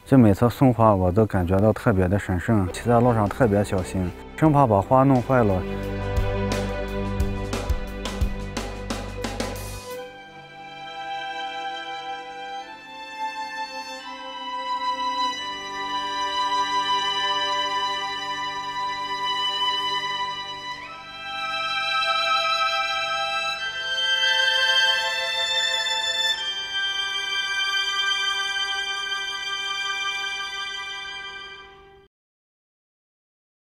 就每次送花，我都感觉到特别的神圣，骑在路上特别小心，生怕把花弄坏了。